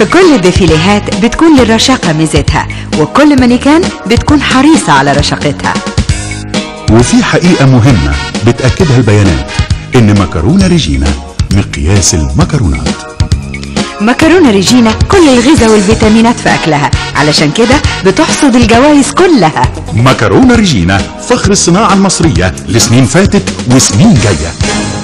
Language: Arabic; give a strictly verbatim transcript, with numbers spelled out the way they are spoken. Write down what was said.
في كل الديفيليهات بتكون للرشاقة ميزتها، وكل مانيكان بتكون حريصة على رشاقتها. وفي حقيقة مهمة بتأكدها البيانات، إن مكرونة ريجينا مقياس المكرونات. مكرونة ريجينا كل الغذاء والفيتامينات في أكلها، علشان كده بتحصد الجوائز كلها. مكرونة ريجينا فخر الصناعة المصرية لسنين فاتت وسنين جاية.